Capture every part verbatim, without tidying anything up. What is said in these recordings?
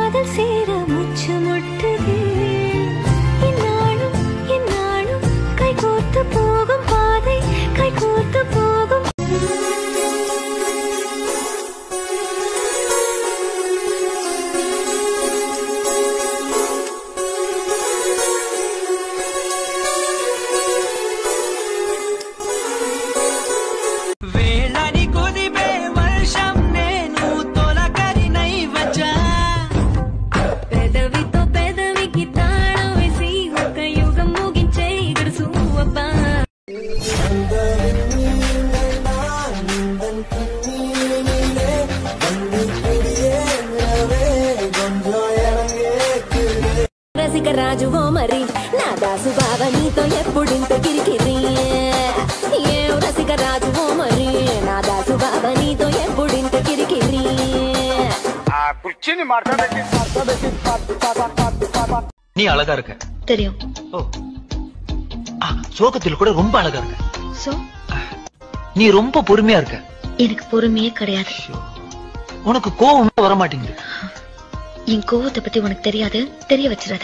காதல் சேர முச்சு முட்டுதே இந்நாளும் இந்நாளும் கைகோர்த்து போகும் பாதை கைகோர்த்து போகும் రాజువో మరి నా దాసు బావ నీతో ఎప్పుడింత కిరికిరి ఏ రసిక రాజువో మరి నా దాసు బావ నీతో ఎప్పుడింత కిరికిరి ఆ కుర్చీని మార్చబెట్టి మార్చబెట్టి நீ அழகா இருக்க தெரியும் ஓ ஆ சோகத்தில் கூட ரொம்ப அழகா இருக்க சோ நீ ரொம்ப பொறுமையா இருக்க எனக்கு பொறுமையே கிடையாது உனக்கு கோவமே வர மாட்டேங்குது என் கோவத்தை பத்தி உனக்கு தெரியாது தெரிய வச்சிராத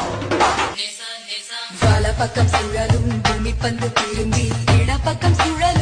பக்கம் சுழலும் பூமி பந்து திரும்பி இட பக்கம் சுழலும்